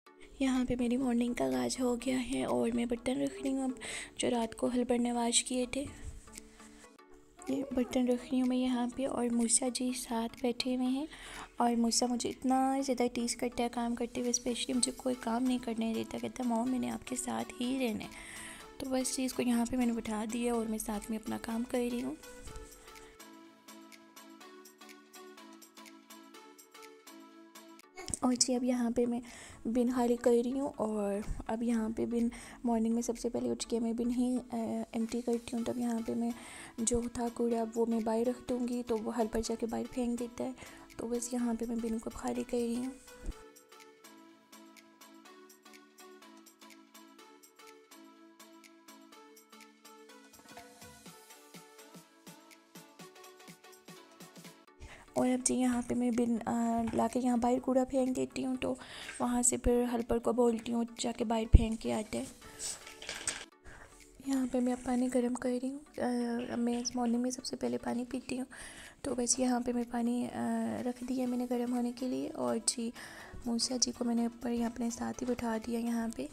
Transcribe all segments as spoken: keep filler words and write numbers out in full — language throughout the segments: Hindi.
यहाँ पे मेरी मॉर्निंग का आगाज़ हो गया है और मैं बर्तन रख रही हूँ अब, जो रात को हल पर नवाज किए थे। ये बर्तन रख रही हूँ मैं यहाँ पे, और मूसा जी साथ बैठे हुए हैं। और मूसा मुझे इतना ज़्यादा टीज़ करता है काम करते हुए, स्पेशली मुझे कोई काम नहीं करने देता, कहता मॉम मैंने आपके साथ ही रहना है। तो बस चीज़ को यहाँ पे मैंने बिठा दिया और मैं साथ में अपना काम कर रही हूँ। और जी अब यहाँ पे मैं बिन खाली कर रही हूँ, और अब यहाँ पे बिन मॉर्निंग में सबसे पहले उठ के मैं बिन ही एम्प्टी करती हूँ। तब यहाँ पे मैं जो था कूड़ा वो मैं बाहर रख दूँगी, तो वो हर पर जाके बाहर फेंक देता है। तो बस यहाँ पे मैं बिन को खाली कर रही हूँ। और अब जी यहाँ पे मैं बिन ला के यहाँ बाहर कूड़ा फेंक देती हूँ, तो वहाँ से फिर हेल्पर को बोलती हूँ जाके बाहर फेंक के आते हैं। यहाँ पे मैं अब पानी गर्म कर रही हूँ। मैं मॉर्निंग में सबसे पहले पानी पीती हूँ, तो बस यहाँ पे मैं पानी आ, रख दिया मैंने गर्म होने के लिए। और जी मूसा जी को मैंने ऊपर यहाँ अपने साथ ही बिठा दिया यहाँ पे।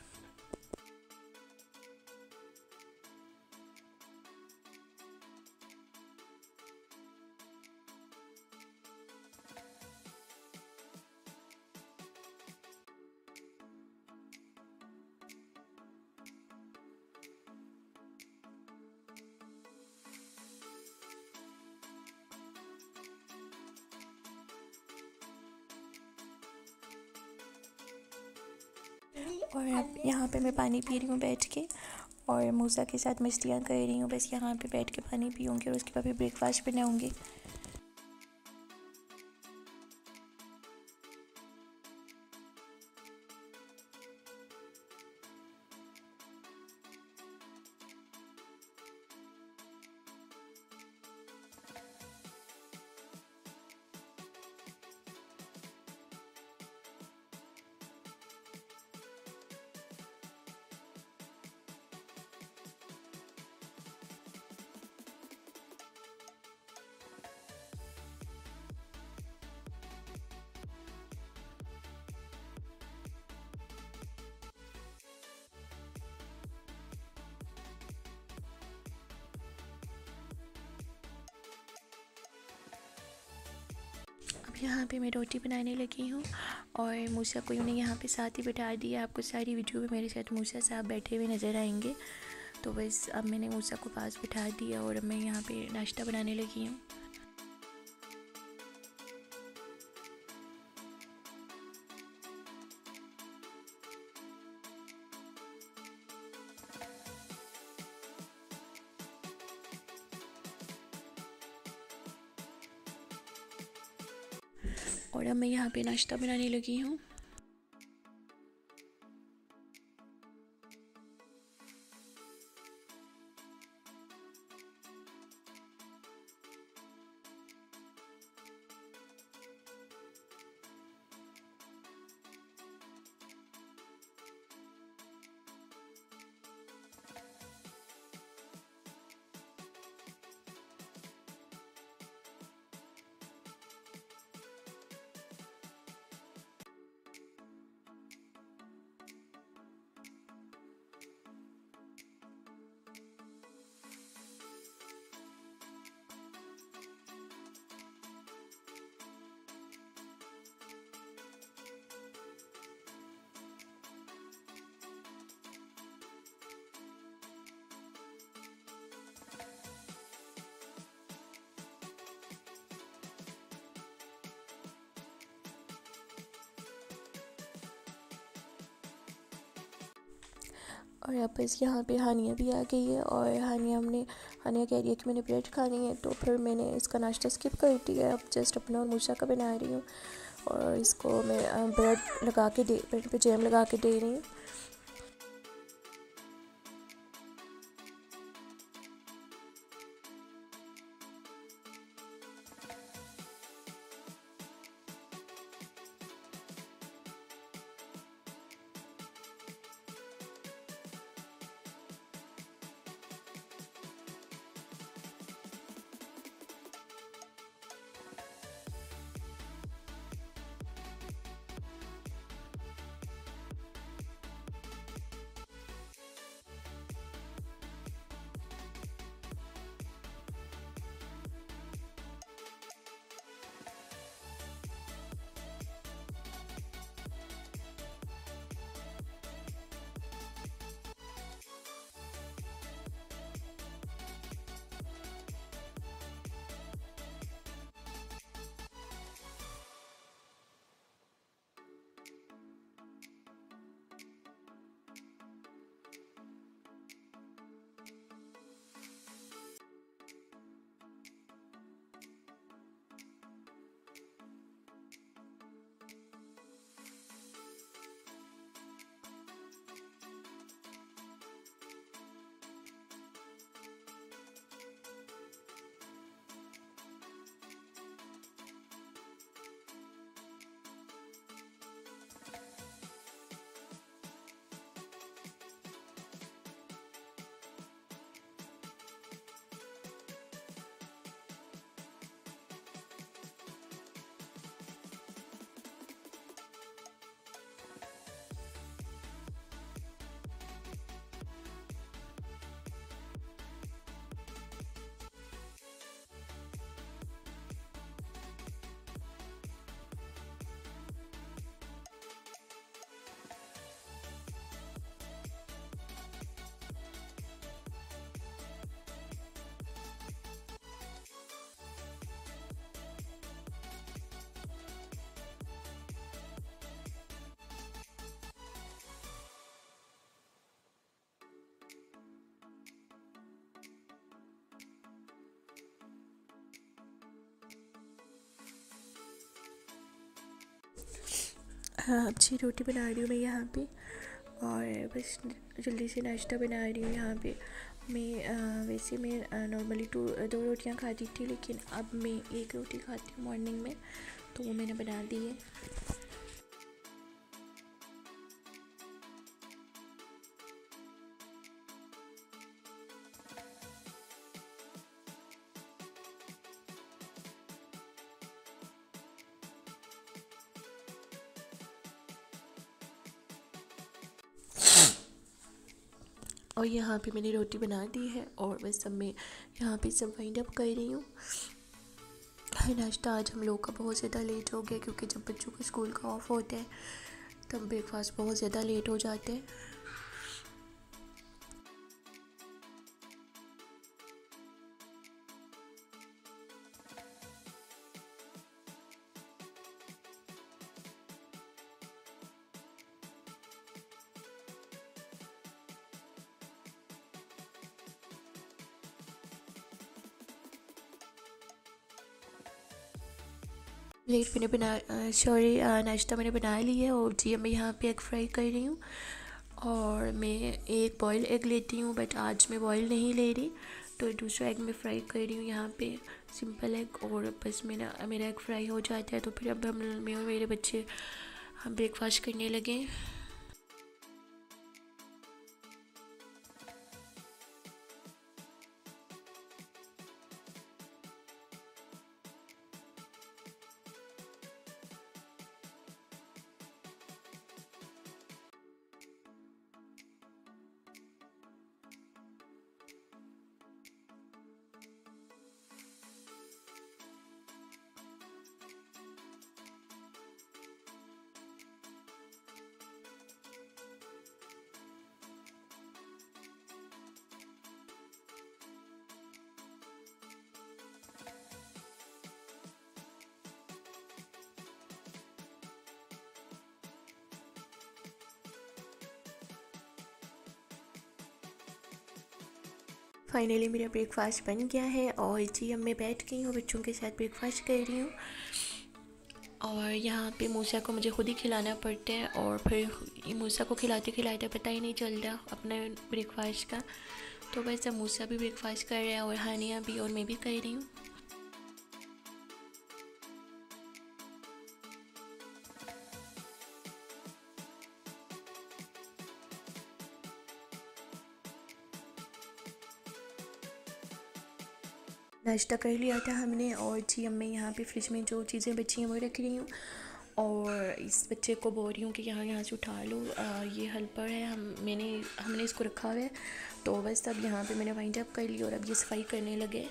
और अब यहाँ पे मैं पानी पी रही हूँ बैठ के, और मूसा के साथ मस्तियाँ कर रही हूँ। बस यहाँ पे बैठ के पानी पीऊँगी और उसके बाद फिर ब्रेकफास्ट बनाऊँगी। अब यहाँ पे मैं रोटी बनाने लगी हूँ, और मूसा को उन्हें यहाँ पे साथ ही बिठा दिया। आपको सारी वीडियो में मेरे साथ मूसा साहब बैठे हुए नज़र आएंगे। तो बस अब मैंने मूसा को पास बिठा दिया और अब मैं यहाँ पे नाश्ता बनाने लगी हूँ। और अब मैं यहाँ पे नाश्ता बनाने लगी हूँ। और अब बस यहाँ पे हानिया भी आ गई है, और हानिया हमने हानिया कह रही है कि मैंने ब्रेड खानी है, तो फिर मैंने इसका नाश्ता स्किप कर दिया। अब जस्ट अपना और मूसा का बना रही हूँ, और इसको मैं ब्रेड लगा के दे ब्रेड पे जैम लगा के दे रही हूँ। हाँ, अच्छी रोटी बना रही हूँ मैं यहाँ पे और बस जल्दी से नाश्ता बना रही हूँ यहाँ पे। मैं आ, वैसे मैं नॉर्मली टू दो रोटियाँ खाती थी, लेकिन अब मैं एक रोटी खाती हूँ मॉर्निंग में, तो वो मैंने बना दी है। और यहाँ पे मैंने रोटी बना दी है और बस अब मैं यहाँ पे सब वाइंड अप कर रही हूँ। नाश्ता आज हम लोग का बहुत ज़्यादा लेट हो गया, क्योंकि जब बच्चों का स्कूल का ऑफ होता है तब ब्रेकफास्ट बहुत ज़्यादा लेट हो जाते हैं। प्लेट मैंने बना सॉरी नाश्ता मैंने बना लिया है और जी मैं यहाँ पे एग फ्राई कर रही हूँ। और मैं एक बॉयल एग लेती हूँ, बट आज मैं बॉयल नहीं ले रही, तो दूसरा एग मैं फ्राई कर रही हूँ यहाँ पे, सिंपल एग। और बस मेरा मेरा एग फ्राई हो जाता है तो फिर अब हम मैं और मेरे बच्चे हम ब्रेकफास्ट करने लगे। फाइनली मेरा ब्रेकफास्ट बन गया है और जी अब मैं बैठ गई हूँ, बच्चों के साथ ब्रेकफास्ट कर रही हूँ। और यहाँ पे मूसा को मुझे खुद ही खिलाना पड़ता है और फिर मूसा को खिलाते खिलाते पता ही नहीं चलता अपने ब्रेकफास्ट का। तो बस अब मूसा भी ब्रेकफास्ट कर रहा है और हानिया भी और मैं भी कर रही हूँ। नाश्ता कर लिया था हमने और जी अब मैं यहाँ पे फ्रिज में जो चीज़ें बची हैं वो रख रही हूँ और इस बच्चे को बोल रही हूँ कि यहाँ यहाँ से उठा लो। आ, ये हेल्पर है, हम मैंने हमने इसको रखा हुआ है। तो बस अब यहाँ पे मैंने वाइंड अप कर लिया और अब ये सफाई करने लगे।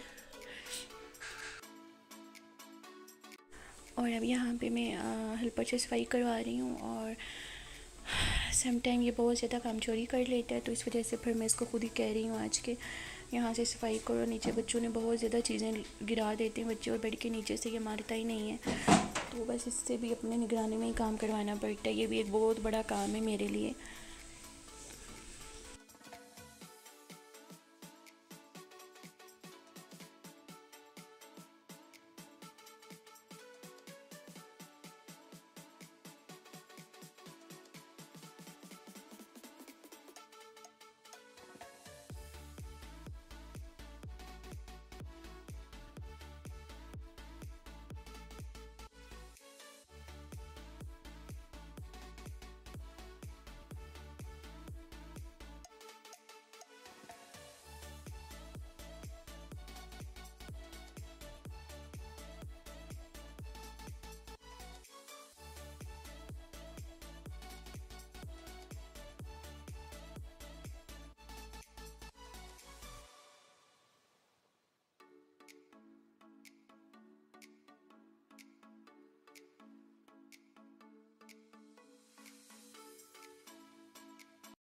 और अब यहाँ पे मैं हेल्पर से सफाई करवा रही हूँ और सम टाइम ये बहुत ज़्यादा काम चोरी कर लेता है, तो इस वजह से फिर मैं इसको खुद ही कह रही हूँ आज के यहाँ से सफाई करो। नीचे बच्चों ने बहुत ज़्यादा चीज़ें गिरा देते हैं बच्चे और बेड के नीचे से, ये मारता ही नहीं है, तो बस इससे भी अपने निगरानी में ही काम करवाना पड़ता है। ये भी एक बहुत बड़ा काम है मेरे लिए।